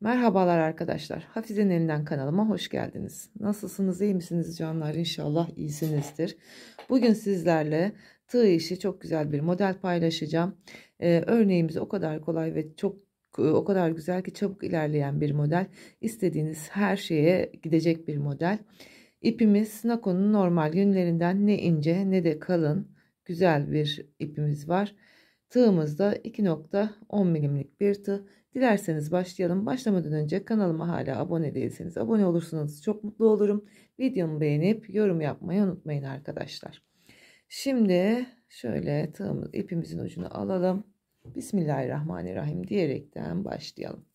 Merhabalar arkadaşlar. Hafize'nin elinden kanalıma hoş geldiniz. Nasılsınız, iyi misiniz canlar? İnşallah iyisinizdir. Bugün sizlerle tığ işi çok güzel bir model paylaşacağım. Örneğimiz o kadar kolay ve o kadar güzel ki çabuk ilerleyen bir model. İstediğiniz her şeye gidecek bir model. İpimiz Nako'nun normal yünlerinden ne ince ne de kalın güzel bir ipimiz var. Tığımız da 2,10 milimlik bir tığ. Dilerseniz başlayalım. Başlamadan önce kanalıma hala abone değilseniz abone olursanız çok mutlu olurum. Videomu beğenip yorum yapmayı unutmayın arkadaşlar. Şimdi şöyle ipimizin ucunu alalım. Bismillahirrahmanirrahim diyerekten başlayalım.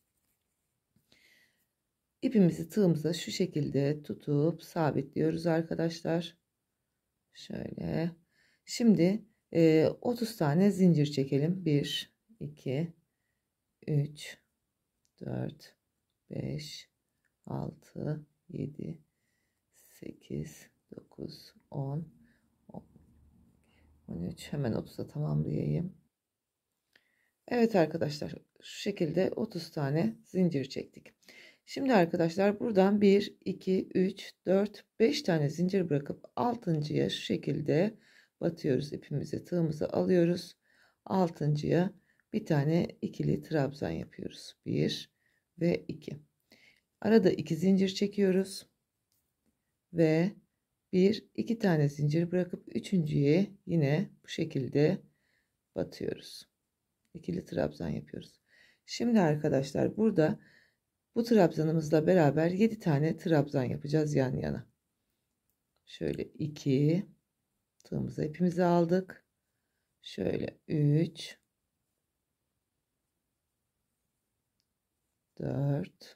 İpimizi tığımıza şu şekilde tutup sabitliyoruz arkadaşlar. Şöyle. Şimdi 30 tane zincir çekelim. 1, 2, 3, 4, 5, 6, 7, 8, 9, 10, 13. Hemen 30'a tamamlayayım. Evet arkadaşlar, şu şekilde 30 tane zincir çektik. Şimdi arkadaşlar buradan 1, 2, 3, 4, 5 tane zincir bırakıp 6.'ya şu şekilde batıyoruz. İpimizi tığımızı alıyoruz. 6.'ya bir tane ikili trabzan yapıyoruz. 1 ve 2. Arada 2 zincir çekiyoruz. Ve 1, 2 tane zincir bırakıp 3.'ye yine bu şekilde batıyoruz. İkili trabzan yapıyoruz. Şimdi arkadaşlar burada bu trabzanımızla beraber 7 tane trabzan yapacağız yan yana. Şöyle 2 tığımıza ipimizi aldık. Şöyle 3 4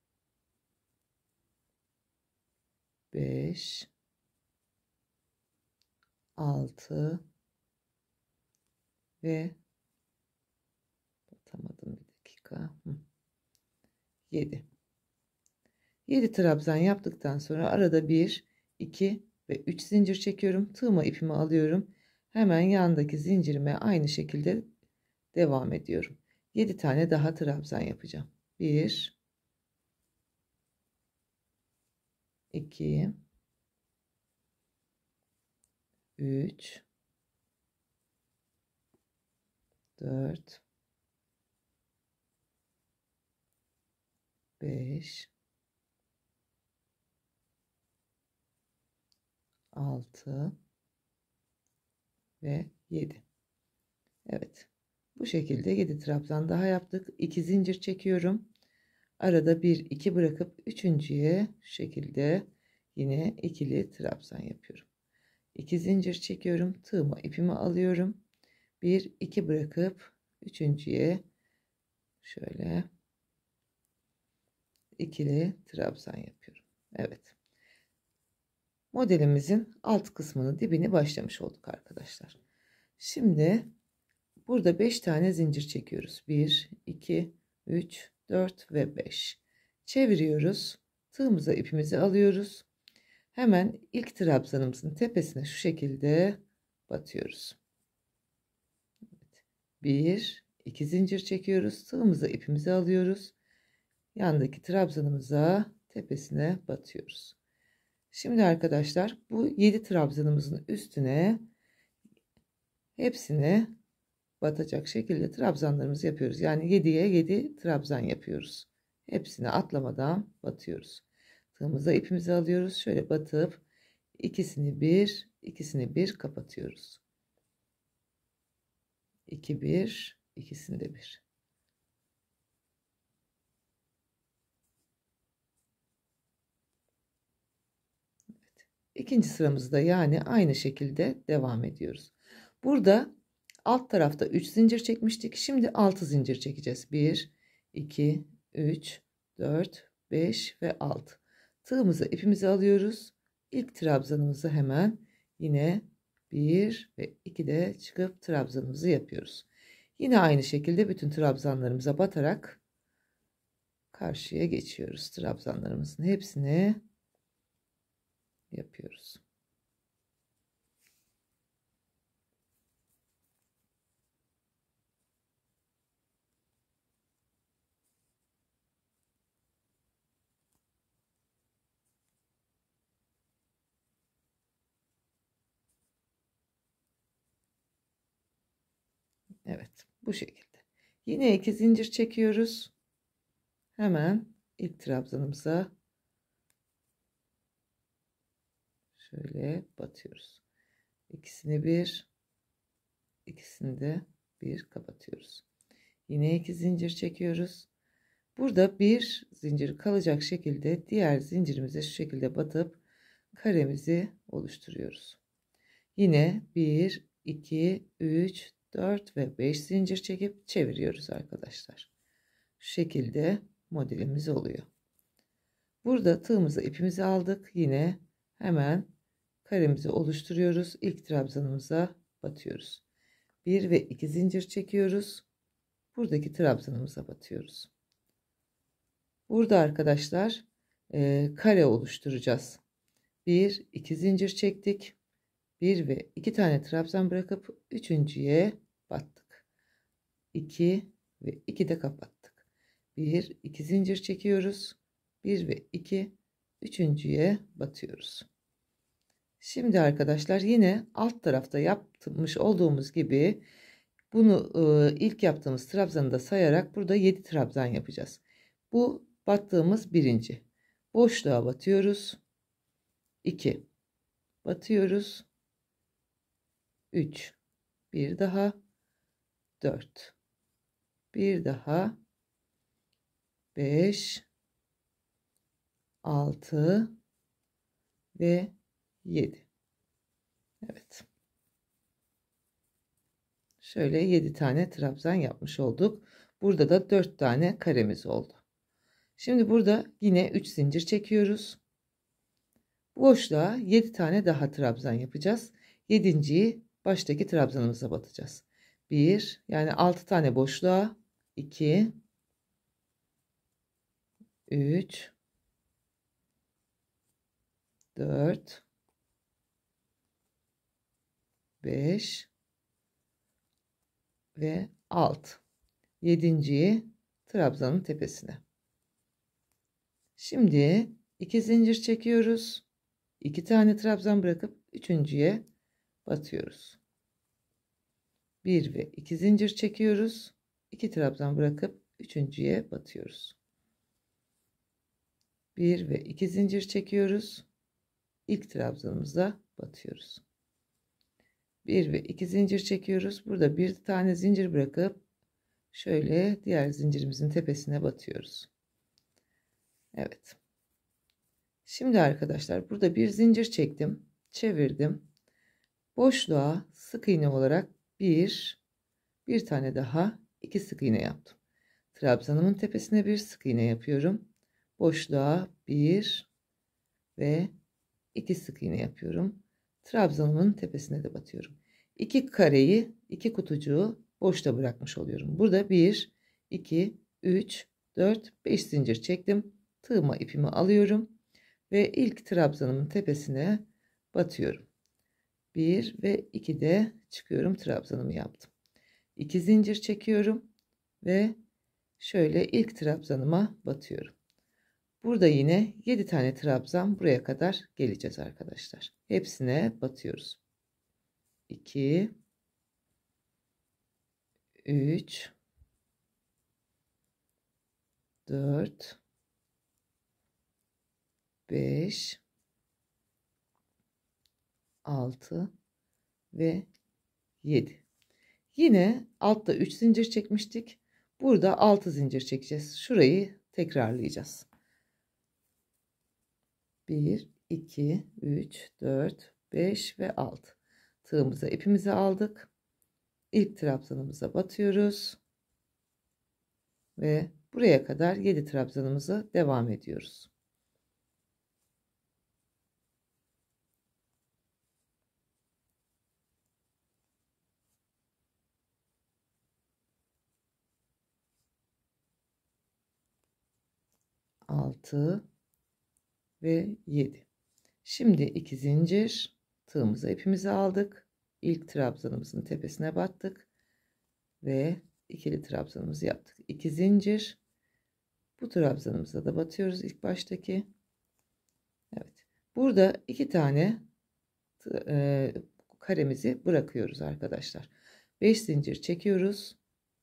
5 6 ve batamadım bir dakika. 7. 7 trabzan yaptıktan sonra arada 1, 2 ve 3 zincir çekiyorum. Tığıma ipimi alıyorum. Hemen yandaki zincirime aynı şekilde devam ediyorum. 7 tane daha trabzan yapacağım. 1, 2, 3, 4, 5, 6 ve 7. Evet. Bu şekilde 7 trabzan daha yaptık. 2 zincir çekiyorum. Arada 1, 2 bırakıp 3.'ye şu şekilde yine ikili trabzan yapıyorum. 2 zincir çekiyorum. Tığıma ipimi alıyorum. 1, 2 bırakıp 3.'ye şöyle ikili trabzan yapıyorum. Evet. Modelimizin alt kısmını dibini başlamış olduk arkadaşlar. Şimdi burada 5 tane zincir çekiyoruz. 1, 2, 3, 4 ve 5. Çeviriyoruz. Tığımıza ipimizi alıyoruz. Hemen ilk trabzanımızın tepesine şu şekilde batıyoruz. 1, 2 zincir çekiyoruz. Tığımıza ipimizi alıyoruz. Yandaki trabzanımıza tepesine batıyoruz. Şimdi arkadaşlar bu 7 trabzanımızın üstüne hepsini batacak şekilde trabzanlarımızı yapıyoruz. Yani 7'ye 7 trabzan yapıyoruz. Hepsini atlamadan batıyoruz. Tığımıza ipimizi alıyoruz. Şöyle batıp ikisini bir kapatıyoruz. 2 1 ikisini de bir. Evet. İkinci sıramızda yani aynı şekilde devam ediyoruz. Burada alt tarafta 3 zincir çekmiştik. Şimdi 6 zincir çekeceğiz. 1 2 3 4 5 ve 6. Tığımıza ipimizi alıyoruz. İlk trabzanımızı hemen yine 1 ve 2 de çıkıp trabzanımızı yapıyoruz. Yine aynı şekilde bütün trabzanlarımıza batarak karşıya geçiyoruz. Trabzanlarımızın hepsini yapıyoruz. Evet, bu şekilde. Yine 2 zincir çekiyoruz. Hemen ilk trabzanımıza şöyle batıyoruz. İkisini bir, ikisini de bir kapatıyoruz. Yine 2 zincir çekiyoruz. Burada bir zincir kalacak şekilde diğer zincirimize şu şekilde batıp karemizi oluşturuyoruz. Yine 1, 2, 3, 4 ve 5 zincir çekip çeviriyoruz arkadaşlar. Şu şekilde modelimiz oluyor. Burada tığımızı ipimizi aldık. Yine hemen karemizi oluşturuyoruz. İlk trabzanımıza batıyoruz. 1 ve 2 zincir çekiyoruz. Buradaki trabzanımıza batıyoruz. Burada arkadaşlar kare oluşturacağız. 1, 2 zincir çektik. 1 ve 2 tane trabzan bırakıp üçüncüye battık. 2 ve 2 de kapattık. 1, 2 zincir çekiyoruz. 1 ve 2, üçüncüye batıyoruz. Şimdi arkadaşlar yine alt tarafta yapmış olduğumuz gibi bunu ilk yaptığımız trabzanı da sayarak burada 7 trabzan yapacağız. Bu battığımız birinci. Boşluğa batıyoruz. 2 batıyoruz. 3 bir daha 4 bir daha 5 6 ve 7. Evet. Şöyle 7 tane trabzan yapmış olduk. Burada da 4 tane karemiz oldu. Şimdi burada yine 3 zincir çekiyoruz. Boşluğa 7 tane daha trabzan yapacağız. 7.'yi baştaki trabzanımıza batacağız. 1 yani 6 tane boşluğa 2 3 4 5 ve 6. 7.'yi trabzanın tepesine. Şimdi 2 zincir çekiyoruz. 2 tane trabzan bırakıp üçüncüye batıyoruz. 1 ve 2 zincir çekiyoruz. 2 trabzan bırakıp üçüncüye batıyoruz. 1 ve 2 zincir çekiyoruz. İlk trabzanımıza batıyoruz. 1 ve 2 zincir çekiyoruz. Burada bir tane zincir bırakıp şöyle diğer zincirimizin tepesine batıyoruz. Evet. Şimdi arkadaşlar burada bir zincir çektim, çevirdim. Boşluğa sık iğne olarak bir tane daha 2 sık iğne yaptım. Trabzanımın tepesine bir sık iğne yapıyorum. Boşluğa 1 ve 2 sık iğne yapıyorum. Trabzanımın tepesine de batıyorum. 2 kareyi, 2 kutucuğu boşta bırakmış oluyorum. Burada 1, 2, 3, 4, 5 zincir çektim. Tığıma ipimi alıyorum ve ilk trabzanımın tepesine batıyorum. 1 ve 2 de çıkıyorum, trabzanımı yaptım. 2 zincir çekiyorum ve şöyle ilk trabzanıma batıyorum. Burada yine 7 tane trabzan buraya kadar geleceğiz arkadaşlar. Hepsine batıyoruz. 2 3 4 5 6 ve 7. Yine altta 3 zincir çekmiştik. Burada 6 zincir çekeceğiz. Şurayı tekrarlayacağız. 1 2 3 4 5 ve 6. Tığımıza ipimizi aldık. İlk trabzanımıza batıyoruz. Ve buraya kadar 7 trabzanımıza devam ediyoruz. Altı ve 7. Şimdi 2 zincir, tığımıza ipimizi aldık. İlk trabzanımızın tepesine battık ve ikili trabzanımızı yaptık. 2 zincir, bu trabzanımıza da batıyoruz ilk baştaki. Evet. Burada 2 tane karemizi bırakıyoruz arkadaşlar. 5 zincir çekiyoruz.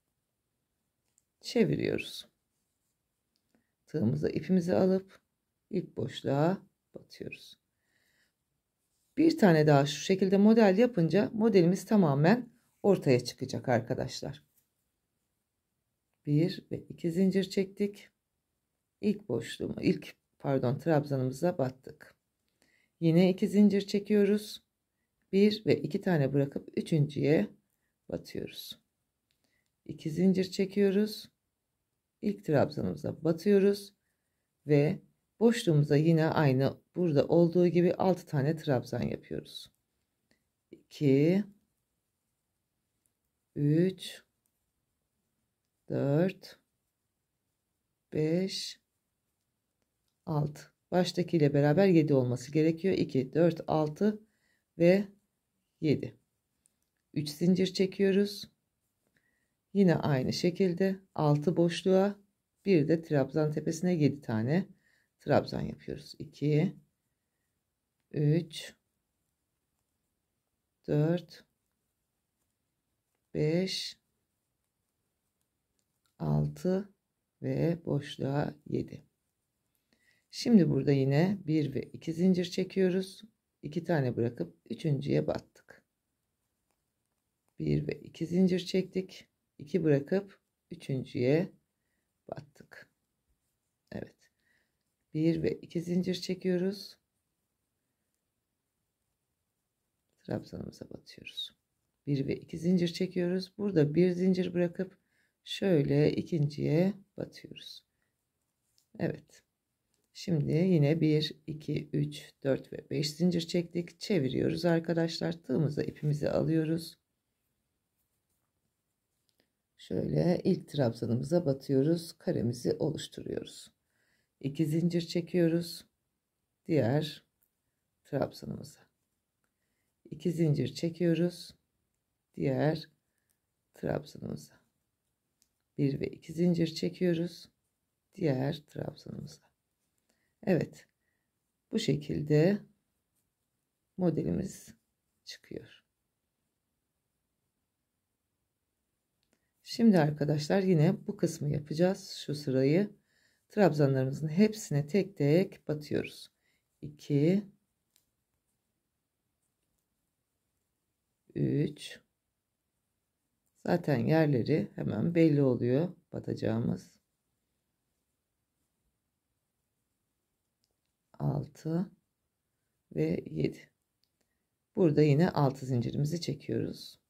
Çeviriyoruz. Tığımıza ipimizi alıp ilk boşluğa batıyoruz. Bir tane daha şu şekilde model yapınca modelimiz tamamen ortaya çıkacak arkadaşlar. 1 ve 2 zincir çektik. İlk trabzanımıza battık. Yine 2 zincir çekiyoruz. 1 ve 2 tane bırakıp üçüncüye batıyoruz. 2 zincir çekiyoruz. İlk trabzanımıza batıyoruz ve boşluğumuza yine aynı burada olduğu gibi 6 tane trabzan yapıyoruz. 2 3 4 5 6. Baştakiyle beraber 7 olması gerekiyor. 2 4 6 ve 7. 3 zincir çekiyoruz. Yine aynı şekilde 6 boşluğa bir de trabzan tepesine 7 tane trabzan yapıyoruz. 2 3 4 5 6 ve boşluğa 7. Şimdi burada yine 1 ve 2 zincir çekiyoruz. 2 tane bırakıp üçüncüye battık. 1 ve 2 zincir çektik. 2 bırakıp üçüncüye battık. Evet. 1 ve 2 zincir çekiyoruz. Trabzanımıza batıyoruz. 1 ve 2 zincir çekiyoruz. Burada bir zincir bırakıp şöyle ikinciye batıyoruz. Evet. Şimdi yine 1 2 3 4 ve 5 zincir çektik. Çeviriyoruz arkadaşlar. Tığımıza ipimizi alıyoruz. Şöyle ilk trabzanımıza batıyoruz. Karemizi oluşturuyoruz. 2 zincir çekiyoruz. Diğer trabzanımıza. 2 zincir çekiyoruz. Diğer trabzanımıza. 1 ve 2 zincir çekiyoruz. Diğer trabzanımıza. Evet. Bu şekilde modelimiz çıkıyor. Şimdi arkadaşlar yine bu kısmı yapacağız. Şu sırayı trabzanlarımızın hepsine tek tek batıyoruz. 2 3 zaten yerleri hemen belli oluyor batacağımız. 6 ve 7. Burada yine 6 zincirimizi çekiyoruz.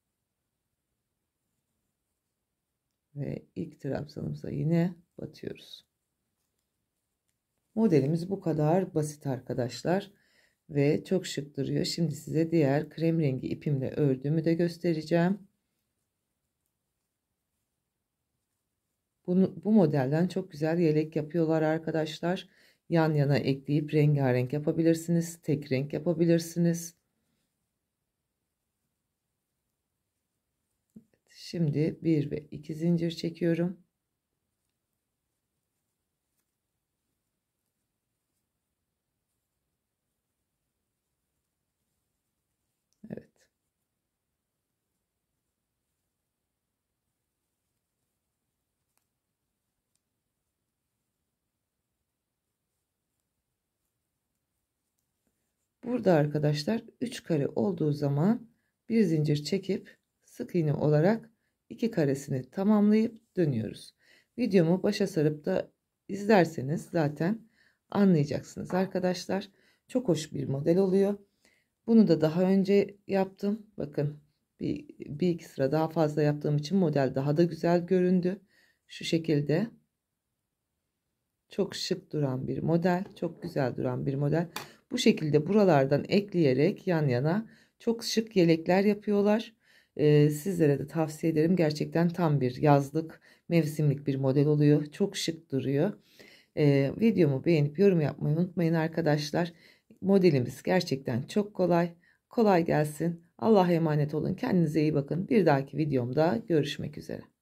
Ve ilk trabzanımıza yine batıyoruz. Modelimiz bu kadar basit arkadaşlar. Ve çok şık duruyor. Şimdi size diğer krem rengi ipimle ördüğümü de göstereceğim. Bu modelden çok güzel yelek yapıyorlar arkadaşlar. Yan yana ekleyip rengarenk yapabilirsiniz. Tek renk yapabilirsiniz. Şimdi 1 ve 2 zincir çekiyorum. Evet. Burada arkadaşlar 3 kare olduğu zaman bir zincir çekip sık iğne olarak 2 karesini tamamlayıp dönüyoruz. Videomu başa sarıp da izlerseniz zaten anlayacaksınız arkadaşlar. Çok hoş bir model oluyor. Bunu da daha önce yaptım. Bakın bir iki sıra daha fazla yaptığım için model daha da güzel göründü. Şu şekilde. Çok şık duran bir model. Çok güzel duran bir model. Bu şekilde buralardan ekleyerek yan yana çok şık yelekler yapıyorlar. Sizlere de tavsiye ederim. Gerçekten tam bir yazlık, mevsimlik bir model oluyor. Çok şık duruyor. Videomu beğenip yorum yapmayı unutmayın arkadaşlar. Modelimiz gerçekten çok kolay. Kolay gelsin. Allah'a emanet olun. Kendinize iyi bakın. Bir dahaki videomda görüşmek üzere.